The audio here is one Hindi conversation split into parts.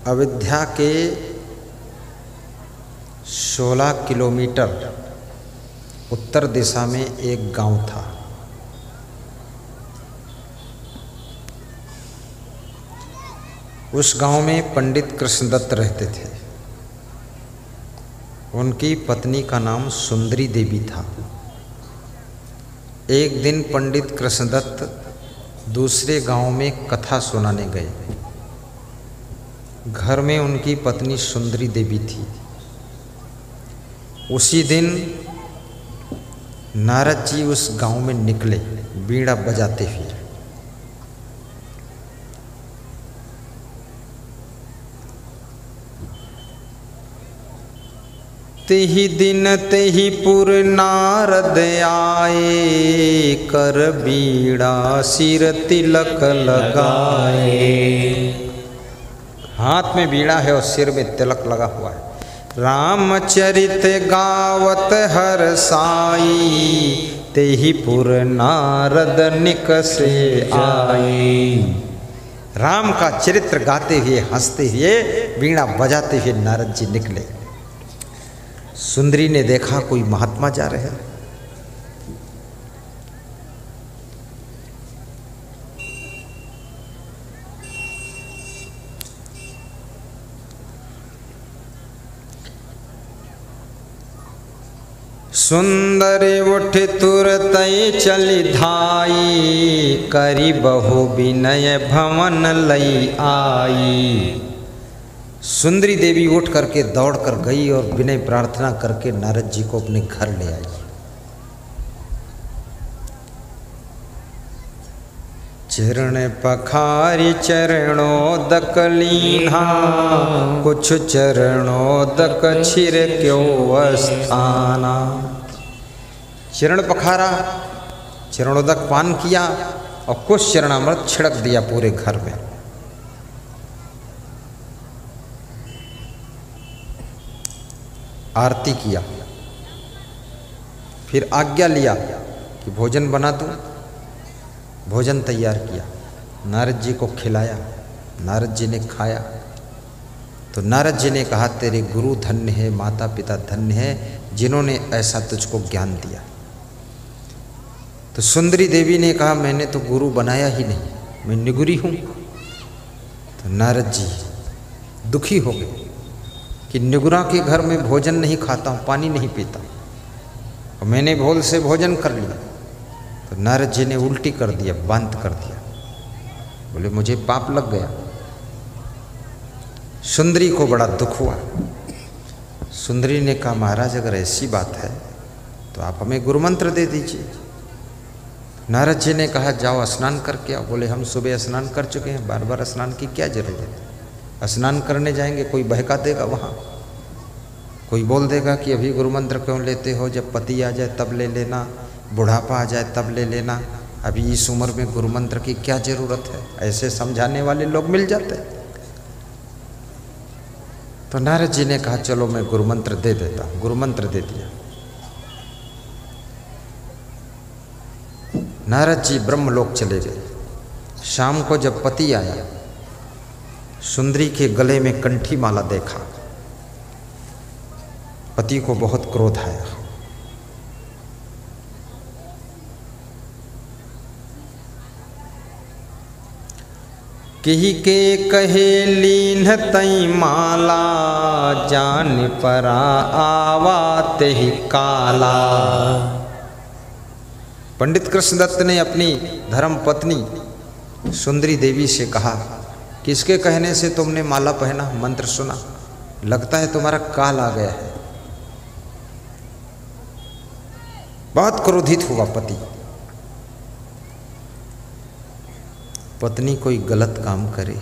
अयोध्या के 16 किलोमीटर उत्तर दिशा में एक गांव था। उस गांव में पंडित कृष्णदत्त रहते थे। उनकी पत्नी का नाम सुंदरी देवी था। एक दिन पंडित कृष्णदत्त दूसरे गांव में कथा सुनाने गए। घर में उनकी पत्नी सुंदरी देवी थी। उसी दिन नारद जी उस गांव में निकले बीड़ा बजाते हुए। तेहि दिन तेहि पुर नारद आए, कर बीड़ा सिर तिलक लगाए। हाथ में बीड़ा है और सिर में तिलक लगा हुआ है। रामचरित गावत हर साई, तेहि पुर नारद निकसे आए। राम का चरित्र गाते हुए हंसते हुए बीड़ा बजाते हुए नारद जी निकले। सुंदरी ने देखा कोई महात्मा जा रहे हैं। सुंदरी उठ तुरत चली धाई, करी बहु विनय भवन लई आई। सुंदरी देवी उठ करके दौड़ कर गई और विनय प्रार्थना करके नारद जी को अपने घर ले आई। चरण पखारी चरणोदक लीन्हा, कुछ चरणोदक छिर क्यों अस्थाना। चरण पखारा, चरणोदक पान किया और कुछ चरणामृत छिड़क दिया पूरे घर में। आरती किया, फिर आज्ञा लिया कि भोजन बना दूं। भोजन तैयार किया, नारद जी को खिलाया। नारद जी ने खाया तो नारद जी ने कहा, तेरे गुरु धन्य है, माता पिता धन्य है, जिन्होंने ऐसा तुझको ज्ञान दिया। तो सुंदरी देवी ने कहा, मैंने तो गुरु बनाया ही नहीं, मैं निगुरी हूँ। तो नारद जी दुखी हो गए कि निगुरा के घर में भोजन नहीं खाता हूँ, पानी नहीं पीता, और मैंने भूल से भोजन कर लिया। तो नारद जी ने उल्टी कर दिया, बंद कर दिया। बोले मुझे पाप लग गया। सुंदरी को बड़ा दुख हुआ। सुंदरी ने कहा, महाराज अगर ऐसी बात है तो आप हमें गुरु मंत्र दे दीजिए। नारद जी ने कहा, जाओ स्नान करके आओ। बोले हम सुबह स्नान कर चुके हैं, बार बार स्नान की क्या जरूरत है। स्नान करने जाएंगे कोई बहका देगा, वहाँ कोई बोल देगा कि अभी गुरु मंत्र क्यों लेते हो, जब पति आ जाए तब ले लेना, बुढ़ापा आ जाए तब ले लेना, अभी इस उम्र में गुरु मंत्र की क्या जरूरत है। ऐसे समझाने वाले लोग मिल जाते हैं। तो नारद जी ने कहा, चलो मैं गुरु मंत्र दे देता हूँ। गुरु मंत्र दे दिया। नारद जी ब्रह्मलोक चले गए। शाम को जब पति आया, सुंदरी के गले में कंठी माला देखा। पति को बहुत क्रोध आया। केहि के कहे लीन्ह तई माला, जान परा आवा तेहि काला। पंडित कृष्णदत्त ने अपनी धर्म पत्नी सुंदरी देवी से कहा, किसके कहने से तुमने माला पहना, मंत्र सुना, लगता है तुम्हारा काल आ गया है। बहुत क्रोधित हुआ पति। पत्नी कोई गलत काम करे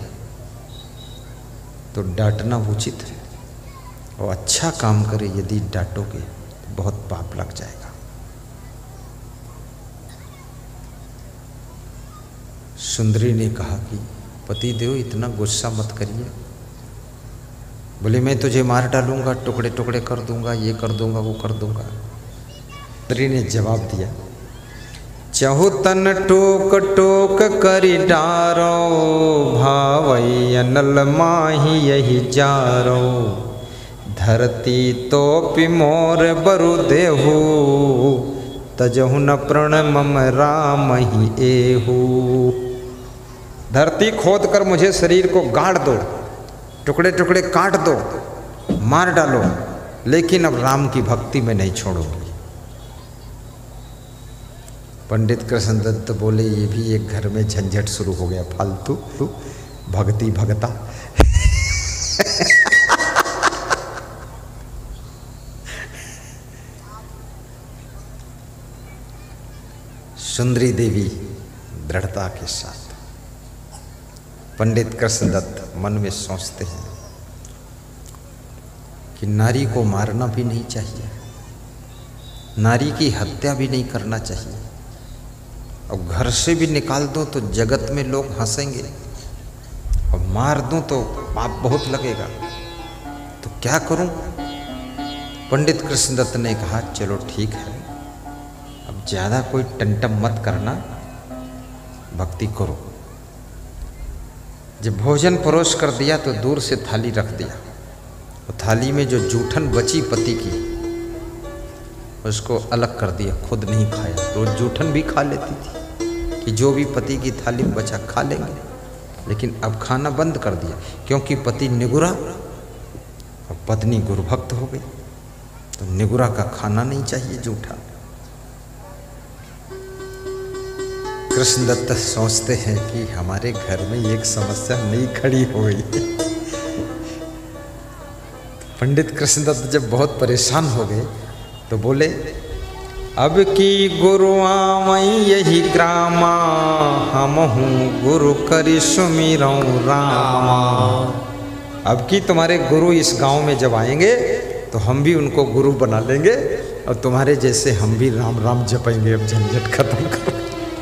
तो डांटना उचित है, और अच्छा काम करे यदि डांटोगे तो बहुत पाप लग जाएगा। सुंदरी ने कहा कि पति देव इतना गुस्सा मत करिए। बोले मैं तुझे मार डालूंगा, टुकड़े टुकड़े कर दूंगा, ये कर दूंगा, वो कर दूंगा। सुंदरी ने जवाब दिया, चहुतन टोक टोक करी डारो, भावई अनल माही यही जारो। धरती तो पिमोर बरु देहु, तजहु न प्रण मम राम ही एहू। धरती खोद कर मुझे शरीर को गाड़ दो, टुकड़े टुकड़े काट दो, मार डालो, लेकिन अब राम की भक्ति में नहीं छोड़ूंगी। पंडित कृष्णदत्त बोले ये भी एक घर में झंझट शुरू हो गया, फालतू भक्ति भगता। सुंदरी देवी दृढ़ता के साथ, पंडित कृष्णदत्त मन में सोचते हैं कि नारी को मारना भी नहीं चाहिए, नारी की हत्या भी नहीं करना चाहिए। अब घर से भी निकाल दो तो जगत में लोग हंसेंगे, और मार दूं तो पाप बहुत लगेगा, तो क्या करूं? पंडित कृष्णदत्त ने कहा चलो ठीक है, अब ज़्यादा कोई टंटम मत करना, भक्ति करो। जब भोजन परोस कर दिया तो दूर से थाली रख दिया, और थाली में जो जूठन बची पति की उसको अलग कर दिया, खुद नहीं खाया। रोज जूठन भी खा लेती थी कि जो भी पति की थाली में बचा खा लेंगे, लेकिन अब खाना बंद कर दिया, क्योंकि पति निगुरा और पत्नी गुरुभक्त हो गई, तो निगुरा का खाना नहीं चाहिए जूठा। कृष्णदत्त सोचते हैं कि हमारे घर में एक समस्या नई खड़ी हो गई। पंडित कृष्णदत्त जब बहुत परेशान हो गए तो बोले अब की गुरु आवई यही ग्रामा, हम हूँ गुरु करी सुमिरऊँ रामा। अब की तुम्हारे गुरु इस गांव में जब आएंगे तो हम भी उनको गुरु बना लेंगे, और तुम्हारे जैसे हम भी राम राम जपेंगे। अब झंझट खत्म करो।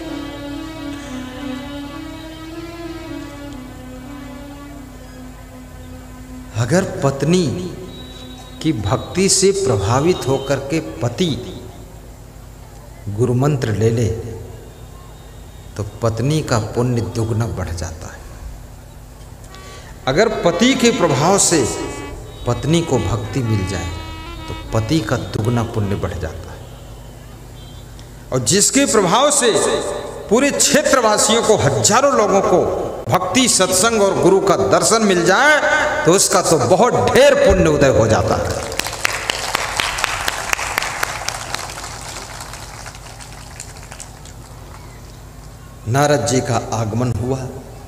अगर पत्नी की भक्ति से प्रभावित होकर के पति गुरु मंत्र ले ले तो पत्नी का पुण्य दुगना बढ़ जाता है। अगर पति के प्रभाव से पत्नी को भक्ति मिल जाए तो पति का दुगना पुण्य बढ़ जाता है। और जिसके प्रभाव से पूरे क्षेत्रवासियों को, हजारों लोगों को भक्ति, सत्संग और गुरु का दर्शन मिल जाए तो उसका तो बहुत ढेर पुण्य उदय हो जाता है। नारद जी का आगमन हुआ।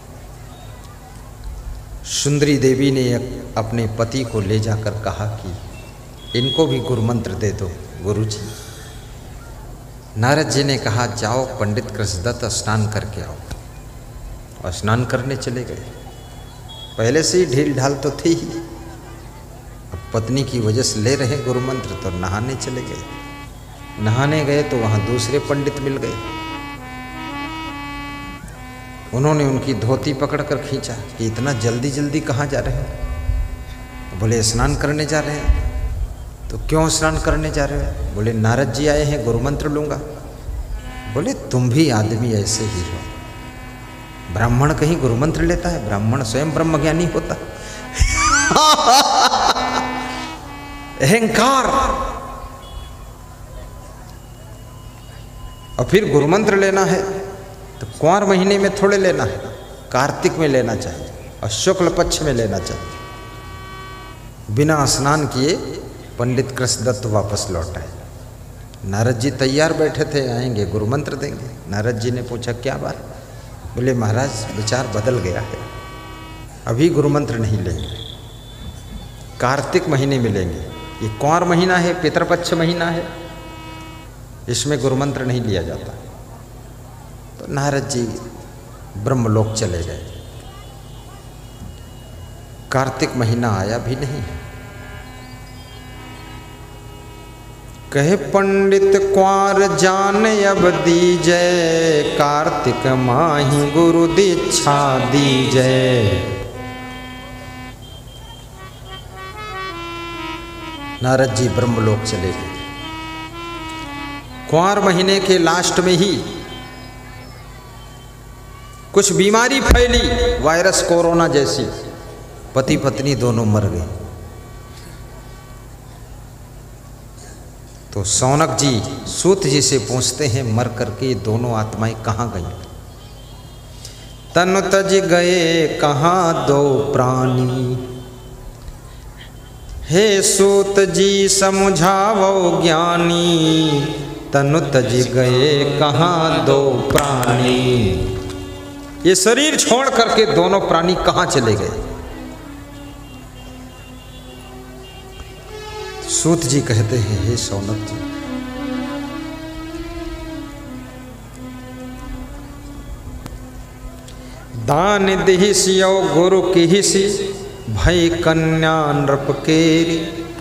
सुंदरी देवी ने अपने पति को ले जाकर कहा कि इनको भी गुरु मंत्र दे दो गुरु जी। नारद जी ने कहा जाओ पंडित कृष्णदत्त स्नान करके आओ, और स्नान करने चले गए। पहले से ही ढील ढाल तो थी ही, अब पत्नी की वजह से ले रहे गुरु मंत्र तो नहाने चले गए। नहाने गए तो वहाँ दूसरे पंडित मिल गए। उन्होंने उनकी धोती पकड़कर खींचा कि इतना जल्दी जल्दी कहाँ जा रहे हो? बोले स्नान करने जा रहे हैं। तो क्यों स्नान करने जा रहे हो? बोले नारद जी आए हैं, गुरु मंत्र लूँगा। बोले तुम भी आदमी ऐसे ही हो, ब्राह्मण कहीं गुरु मंत्र लेता है? ब्राह्मण स्वयं ब्रह्मज्ञानी होता। अहंकार। और फिर गुरु मंत्र लेना है तो कुंवर महीने में थोड़े लेना है, कार्तिक में लेना चाहिए और शुक्ल पक्ष में लेना चाहिए। बिना स्नान किए पंडित कृष्णदत्त वापस लौट आए। नारद जी तैयार बैठे थे, आएंगे गुरु मंत्र देंगे। नारद जी ने पूछा क्या बात? बोले महाराज विचार बदल गया है, अभी गुरु मंत्र नहीं लेंगे, कार्तिक महीने में लेंगे। ये कुंवर महीना है, पितरपक्ष महीना है, इसमें गुरु मंत्र नहीं लिया जाता। तो नारद जी ब्रह्मलोक चले गए। कार्तिक महीना आया भी नहीं। कहे पंडित कुंवर जान अब दीजै, कार्तिक माही गुरु दीक्षा दीजै। नारद जी ब्रह्मलोक चले गए। कुंवर महीने के लास्ट में ही कुछ बीमारी फैली, वायरस कोरोना जैसी, पति पत्नी दोनों मर गए। तो शौनक जी सूत जी से पूछते हैं, मर करके ये दोनों आत्माएं कहाँ गई? तनु तज गए कहाँ दो प्राणी, हे सूत जी समझावो ज्ञानी, तनु तज गए कहाँ दो प्राणी। ये शरीर छोड़ करके दोनों प्राणी कहाँ चले गए? सूत जी कहते हैं, हे शौनक जी, दान दिहिसियो गुरु किहिसी, भय कन्या नृप केरी।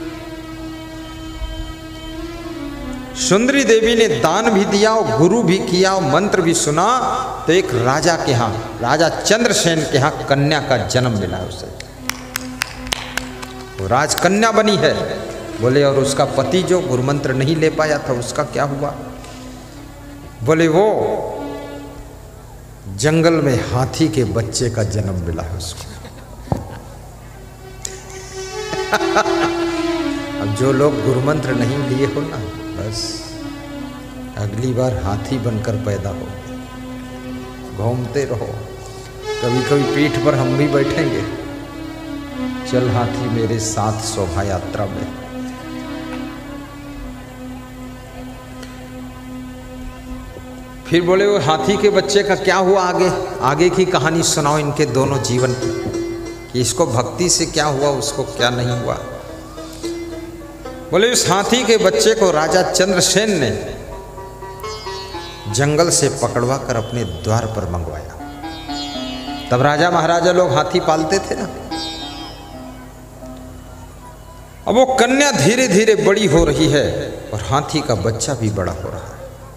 सुंदरी देवी ने दान भी दिया और गुरु भी किया और मंत्र भी सुना, तो एक राजा के यहाँ, राजा चंद्रसेन के यहाँ कन्या का जन्म मिला उसे। वो राजकन्या बनी है। बोले और उसका पति जो गुरुमंत्र नहीं ले पाया था उसका क्या हुआ? बोले वो जंगल में हाथी के बच्चे का जन्म मिला है उसको। अब जो लोग गुरुमंत्र नहीं लिए हो ना, बस अगली बार हाथी बनकर पैदा हो, घूमते रहो। कभी कभी पीठ पर हम भी बैठेंगे, चल हाथी मेरे साथ शोभा यात्रा में। फिर बोले वो हाथी के बच्चे का क्या हुआ? आगे की कहानी सुनाओ इनके दोनों जीवन की, कि इसको भक्ति से क्या हुआ, उसको क्या नहीं हुआ। बोले उस हाथी के बच्चे को राजा चंद्रसेन ने जंगल से पकड़वा कर अपने द्वार पर मंगवाया। तब राजा महाराजा लोग हाथी पालते थे ना। अब वो कन्या धीरे धीरे बड़ी हो रही है और हाथी का बच्चा भी बड़ा हो रहा है।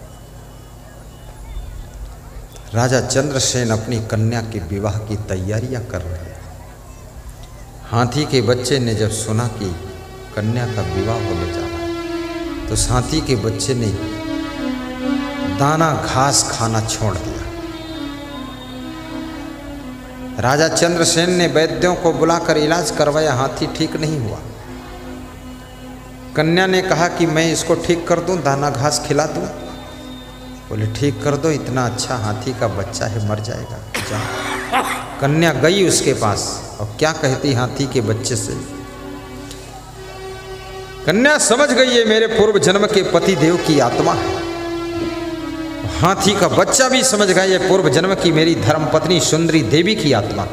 राजा चंद्रसेन अपनी कन्या के विवाह की तैयारियां कर रहे हैं। हाथी के बच्चे ने जब सुना कि कन्या का विवाह होने जा रहा है, तो हाथी के बच्चे ने दाना घास खाना छोड़ दिया। राजा चंद्रसेन ने वैद्यों को बुलाकर इलाज करवाया, हाथी ठीक नहीं हुआ। कन्या ने कहा कि मैं इसको ठीक कर दूं, दाना घास खिला दूं। बोले ठीक कर दो, इतना अच्छा हाथी का बच्चा है, मर जाएगा, जाओ। कन्या गई उसके पास और क्या कहती हाथी के बच्चे से? कन्या समझ गई ये मेरे पूर्व जन्म के पति देव की आत्मा है। हाथी का बच्चा भी समझ गया ये पूर्व जन्म की मेरी धर्मपत्नी सुंदरी देवी की आत्मा।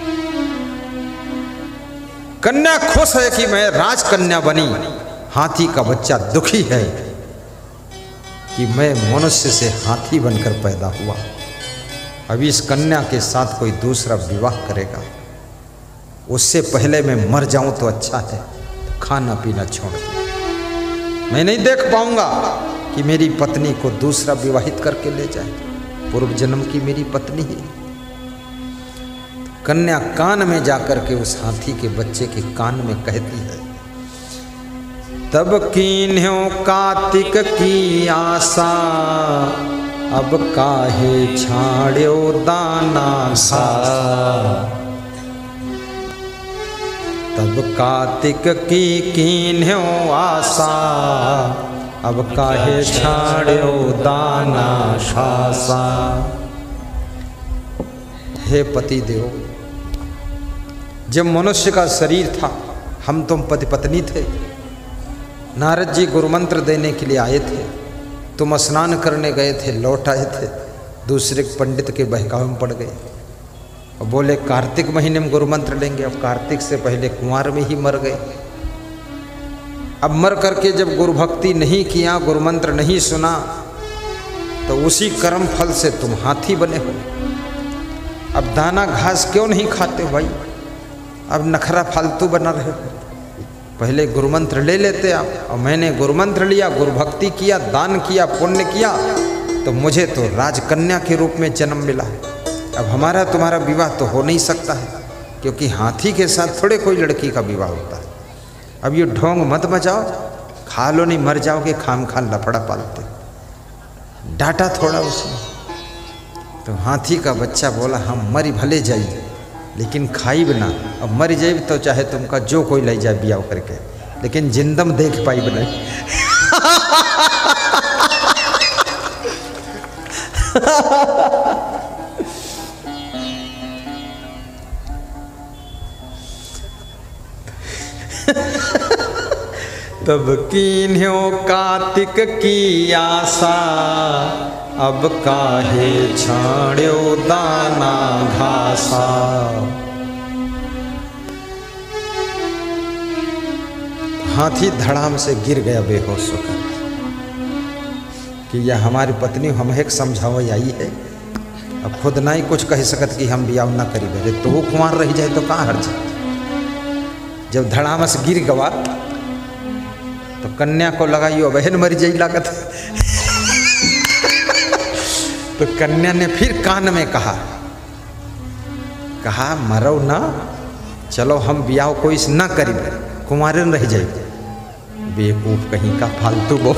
कन्या खुश है कि मैं राजकन्या बनी, हाथी का बच्चा दुखी है कि मैं मनुष्य से हाथी बनकर पैदा हुआ। अभी इस कन्या के साथ कोई दूसरा विवाह करेगा, उससे पहले मैं मर जाऊं तो अच्छा है। खाना पीना छोड़ दो, मैं नहीं देख पाऊंगा कि मेरी पत्नी को दूसरा विवाहित करके ले जाए, पूर्व जन्म की मेरी पत्नी ही। कन्या कान में जाकर के उस हाथी के बच्चे के कान में कहती है, तब कीन्ह्यो कार्तिक की आशा, अब काहे छाड़्यो दाना घासा। तब कार्तिक की कीन्ह्यो आशा, अब काहे छाड़्यो दाना घासा। हे पति देव, जब मनुष्य का शरीर था, हम तुम पति पत्नी थे। नारद जी गुरुमंत्र देने के लिए आए थे, तुम स्नान करने गए थे, लौट आए थे, दूसरे पंडित के बहकावे में पड़ गए और बोले कार्तिक महीने में गुरुमंत्र लेंगे। अब कार्तिक से पहले कुंवार में ही मर गए। अब मर करके जब गुरु भक्ति नहीं किया, गुरुमंत्र नहीं सुना, तो उसी कर्म फल से तुम हाथी बने हो। अब दाना घास क्यों नहीं खाते हो भाई? अब नखरा फालतू बना रहे हो। पहले गुरुमंत्र ले लेते आप, और मैंने गुरुमंत्र लिया, गुरु भक्ति किया, दान किया, पुण्य किया, तो मुझे तो राजकन्या के रूप में जन्म मिला है। अब हमारा तुम्हारा विवाह तो हो नहीं सकता है, क्योंकि हाथी के साथ थोड़े कोई लड़की का विवाह होता है। अब ये ढोंग मत बजाओ, खा लो नहीं मर जाओगे, खाम खान लफड़ा पालते। डांटा थोड़ा उसने, तो हाथी का बच्चा बोला हम मरी भले जाई लेकिन खाइब ना, अब मर जाइब तो चाहे तुमका जो कोई ले जाए बियाह करके, लेकिन जिंदम देख पाइब नहीं। तब कीन्ह्यो कार्तिक की आशा, अब काहे छाड़्यो दाना घासा। हाथी धड़ाम से गिर गया बेहोश होकर कि यह हमारी पत्नी हम एक समझाओ आई है, अब खुद ना ही कुछ कह सकत कि हम बियाह ना करी बेरे, तो वो कुंवार रह जाए तो कहाँ हर्ज। जब धड़ाम से गिर गवा तो कन्या को लगाइयो बहन मर जाई लागत। तो कन्या ने फिर कान में कहा मरो ना, चलो हम ब्याह कोई ना करी, कुंवारे रह जाए। बेवकूफ कहीं का फालतू बो।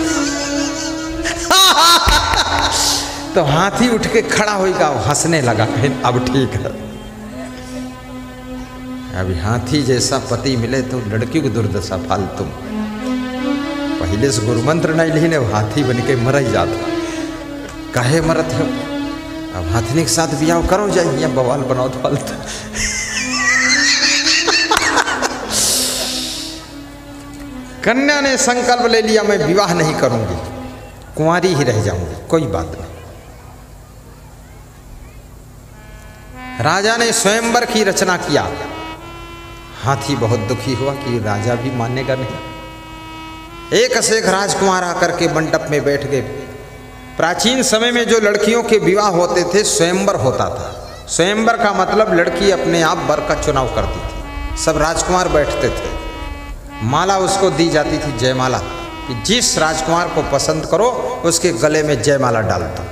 तो हाथी उठ के खड़ा होगा, हंसने लगा, अब ठीक है। अभी हाथी जैसा पति मिले तो लड़की को दुर्दशा फालतू। पहले से गुरुमंत्र नहीं ली ने हाथी बन के मर ही जाता, काहे मरत हो। अब हाथनी के साथ ब्याह करो जाइए, बवाल बनाओ तो फालतू। कन्या ने संकल्प ले लिया मैं विवाह नहीं करूंगी, कुंवारी ही रह जाऊंगी, कोई बात नहीं। राजा ने स्वयंवर की रचना किया। हाथी बहुत दुखी हुआ कि राजा भी मानेगा नहीं। एक से एक राजकुमार आकर के मंडप में बैठ गए। प्राचीन समय में जो लड़कियों के विवाह होते थे स्वयंवर होता था। स्वयंवर का मतलब लड़की अपने आप वर का चुनाव करती थी, सब राजकुमार बैठते थे, माला उसको दी जाती थी जयमाला, कि जिस राजकुमार को पसंद करो उसके गले में जयमाला डालता।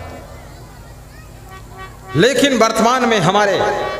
लेकिन वर्तमान में हमारे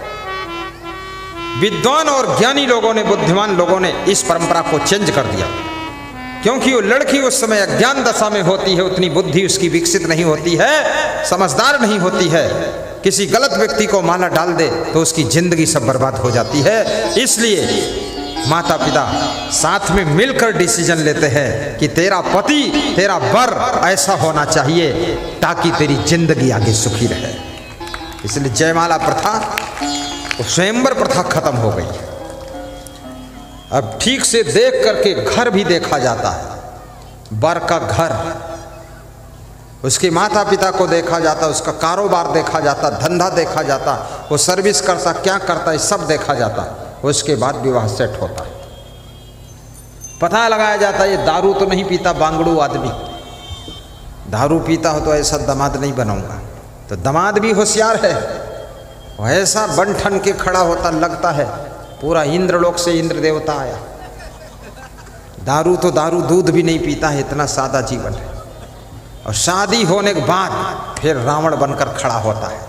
विद्वान और ज्ञानी लोगों ने, बुद्धिमान लोगों ने इस परंपरा को चेंज कर दिया, क्योंकि वो लड़की उस समय अज्ञान दशा में होती है, उतनी बुद्धि उसकी विकसित नहीं होती है, समझदार नहीं होती है। किसी गलत व्यक्ति को माला डाल दे तो उसकी जिंदगी सब बर्बाद हो जाती है। इसलिए माता पिता साथ में मिलकर डिसीजन लेते हैं कि तेरा पति, तेरा वर ऐसा होना चाहिए ताकि तेरी जिंदगी आगे सुखी रहे। इसलिए जयमाला प्रथा, स्वयंवर प्रथा खत्म हो गई है। अब ठीक से देख करके घर भी देखा जाता है, वर का घर, उसके माता पिता को देखा जाता, उसका कारोबार देखा जाता, धंधा देखा जाता, वो सर्विस करता, क्या करता है सब देखा जाता। उसके बाद विवाह सेट होता है। पता लगाया जाता है ये दारू तो नहीं पीता बांगड़ू आदमी, दारू पीता हो तो ऐसा दामाद नहीं बनाऊंगा। तो दामाद भी होशियार है, ऐसा बन ठन के खड़ा होता, लगता है पूरा इंद्रलोक से इंद्र देवता आया। दारू तो दारू, दूध भी नहीं पीता है, इतना सादा जीवन है। और शादी होने के बाद फिर रावण बनकर खड़ा होता है,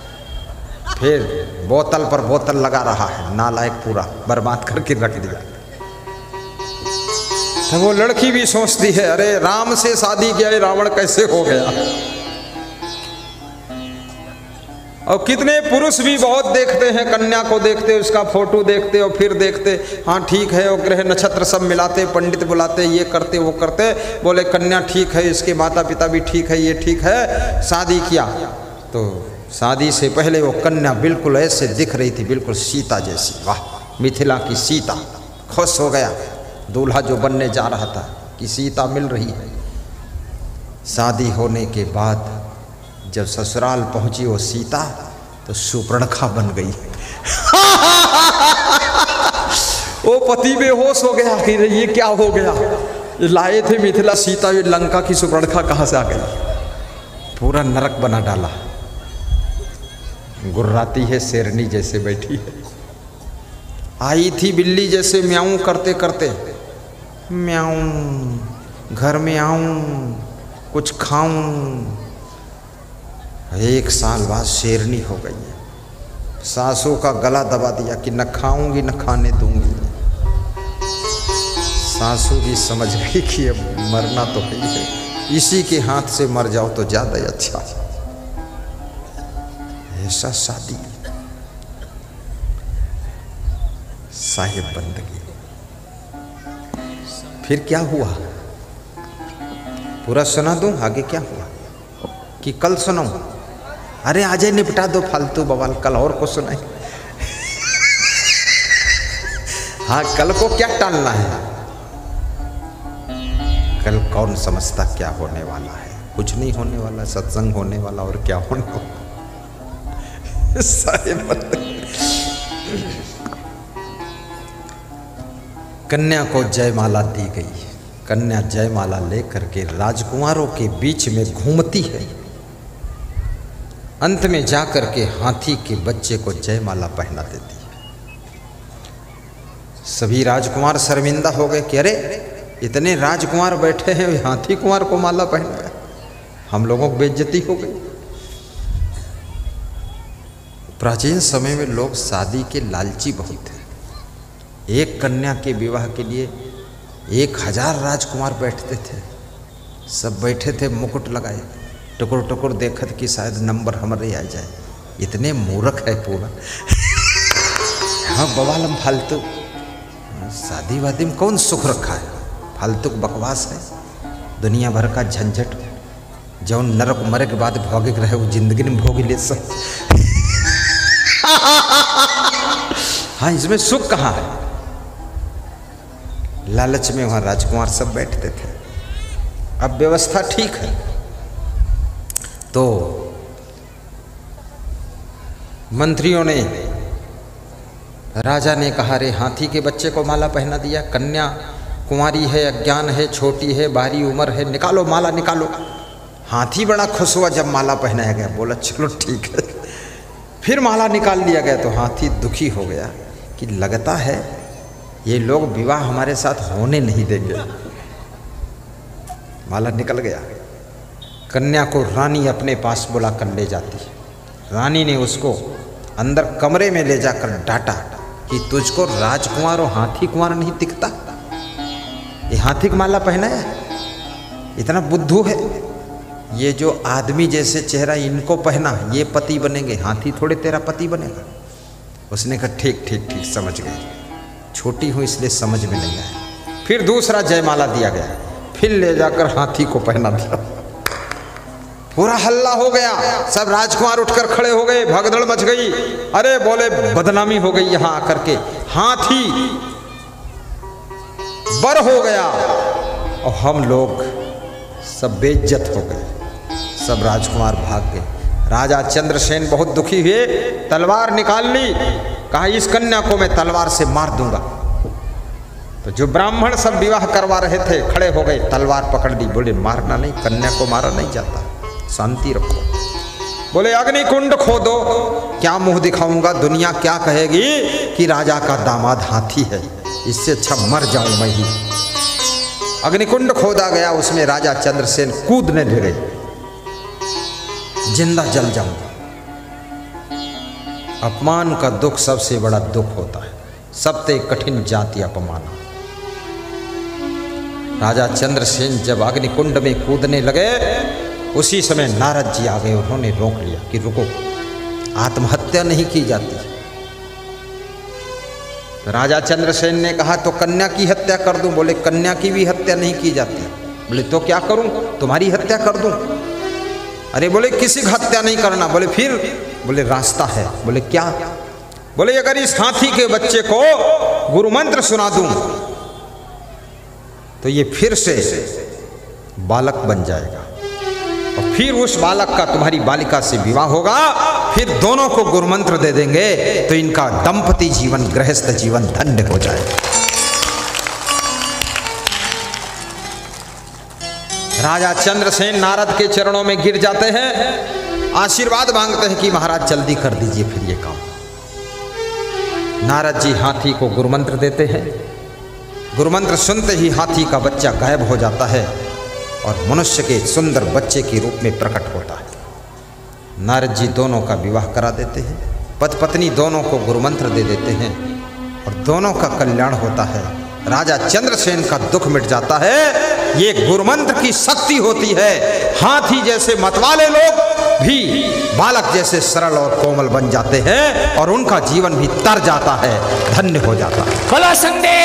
फिर बोतल पर बोतल लगा रहा है, नालायक पूरा बर्बाद करके रख दिया। तो वो लड़की भी सोचती है अरे राम से शादी किया, रावण कैसे हो गया। और कितने पुरुष भी बहुत देखते हैं, कन्या को देखते, उसका फोटो देखते और फिर देखते, हाँ ठीक है, और ग्रह नक्षत्र सब मिलाते, पंडित बुलाते, ये करते वो करते, बोले कन्या ठीक है, इसके माता पिता भी ठीक है, ये ठीक है, शादी किया। तो शादी से पहले वो कन्या बिल्कुल ऐसे दिख रही थी, बिल्कुल सीता जैसी, वाह मिथिला की सीता। खुश हो गया दूल्हा जो बनने जा रहा था कि सीता मिल रही है। शादी होने के बाद जब ससुराल पहुंची वो सीता तो सुपर्णखा बन गई। वो पति बेहोश हो गया कि ये क्या हो गया, लाए थे मिथिला सीता, ये लंका की सुपर्णखा कहाँ से आ गई। पूरा नरक बना डाला, गुर्राती है, शेरनी जैसे बैठी है। आई थी बिल्ली जैसे म्याऊं करते करते, म्याऊं, घर में आऊं, कुछ खाऊं। 1 साल बाद शेरनी हो गई है। सासू का गला दबा दिया कि न खाऊंगी न खाने दूंगी। सासू भी समझ गई कि अब मरना तो है, इसी के हाथ से मर जाओ तो ज़्यादा अच्छा। ऐसा शादी, साहिब बंदगी। फिर क्या हुआ पूरा सुना दूं, आगे क्या हुआ कि कल सुनाऊं? अरे आज ही निपटा दो फालतू बवाल, कल और को सुनाए। हाँ, कल को क्या टालना है? कल कौन समझता क्या होने वाला है? कुछ नहीं होने वाला, सत्संग होने वाला, और क्या होने वाला। साहिब कन्या को जयमाला दी गई। कन्या जयमाला लेकर के राजकुमारों के बीच में घूमती है। अंत में जाकर के हाथी के बच्चे को जयमाला पहना देती है। सभी राजकुमार शर्मिंदा हो गए कि अरे इतने राजकुमार बैठे हैं, हाथी कुमार को माला पहनाया, हम लोगों को बेइज्जती हो गई। प्राचीन समय में लोग शादी के लालची बहुत थे। एक कन्या के विवाह के लिए 1000 राजकुमार बैठते थे। सब बैठे थे मुकुट लगाए, टुकुर टुकुर देखत कि शायद नंबर हमारे आ जाए। इतने मूर्ख है पूरा। हाँ, बवालम फालतू शादी वादी में कौन सुख रखा है? फालतू बकवास है, दुनिया भर का झंझट। जौन नरक मरे के बाद भोगे रहे वो जिंदगी में भोग ले सब। हाँ, इसमें सुख कहाँ है? लालच में वहाँ राजकुमार सब बैठते थे। अब व्यवस्था ठीक है तो मंत्रियों ने, राजा ने कहा रे हाथी के बच्चे को माला पहना दिया, कन्या कुंवारी है, अज्ञान है, छोटी है, बारी उम्र है, निकालो माला निकालो। हाथी बड़ा खुश हुआ जब माला पहनाया गया, बोला चलो ठीक है। फिर माला निकाल लिया गया तो हाथी दुखी हो गया कि लगता है ये लोग विवाह हमारे साथ होने नहीं देंगे। माला निकल गया। कन्या को रानी अपने पास बुला कर ले जाती। रानी ने उसको अंदर कमरे में ले जाकर डांटा कि तुझको राजकुमार और हाथी कुमार नहीं दिखता? ये हाथी की माला पहनाया है, इतना बुद्धू है। ये जो आदमी जैसे चेहरा इनको पहना, ये पति बनेंगे, हाथी थोड़े तेरा पति बनेगा। उसने कहा ठीक ठीक ठीक, समझ गई, छोटी हूँ इसलिए समझ में नहीं आया। फिर दूसरा जयमाला दिया गया, फिर ले जाकर हाथी को पहना दिया। पूरा हल्ला हो गया, सब राजकुमार उठकर खड़े हो गए, भगदड़ मच गई। अरे बोले बदनामी हो गई यहाँ आकर के, हाथी बर हो गया और हम लोग सब बेइज्जत हो गए। सब राजकुमार भाग गए। राजा चंद्रसेन बहुत दुखी हुए, तलवार निकाल ली, कहा इस कन्या को मैं तलवार से मार दूंगा। तो जो ब्राह्मण सब विवाह करवा रहे थे खड़े हो गए, तलवार पकड़ ली, बोले मारना नहीं, कन्या को मारा नहीं जाता, शांति रखो। बोले अग्निकुंड खोदो। क्या मुंह दिखाऊंगा, दुनिया क्या कहेगी कि राजा का दामाद हाथी है, इससे अच्छा मर जाऊं मैं ही। अग्निकुंड खोदा गया, उसमें राजा चंद्रसेन कूदने लगे, जिंदा जल जाऊंगा। अपमान का दुख सबसे बड़ा दुख होता है, सबसे कठिन जाति अपमान। राजा चंद्रसेन जब अग्निकुंड में कूदने लगे, उसी समय नारद जी आ गए। उन्होंने रोक लिया कि रुको, आत्महत्या नहीं की जाती। राजा चंद्रसेन ने कहा तो कन्या की हत्या कर दूं? बोले कन्या की भी हत्या नहीं की जाती। बोले तो क्या करूं, तुम्हारी हत्या कर दूं? अरे बोले किसी की हत्या नहीं करना। बोले फिर? बोले रास्ता है। बोले क्या? बोले अगर इस हाथी के बच्चे को गुरु मंत्र सुना दूं तो ये फिर से बालक बन जाएगा और फिर उस बालक का तुम्हारी बालिका से विवाह होगा, फिर दोनों को गुरु मंत्र दे देंगे तो इनका दंपति जीवन, गृहस्थ जीवन धन्य हो जाएगा। राजा चंद्रसेन नारद के चरणों में गिर जाते हैं, आशीर्वाद मांगते हैं कि महाराज जल्दी कर दीजिए फिर ये काम। नारद जी हाथी को गुरु मंत्र देते हैं। गुरु मंत्र सुनते ही हाथी का बच्चा गायब हो जाता है और मनुष्य के सुंदर बच्चे के रूप में प्रकट होता है। नारद जी दोनों का विवाह करा देते हैं, पति पत्नी दोनों को गुरु मंत्र दे देते हैं और दोनों का कल्याण होता है। राजा चंद्रसेन का दुख मिट जाता है। ये गुरु मंत्र की शक्ति होती है। हाथी जैसे मतवाले लोग भी बालक जैसे सरल और कोमल बन जाते हैं और उनका जीवन भी तर जाता है, धन्य हो जाता है। बोलो संदेश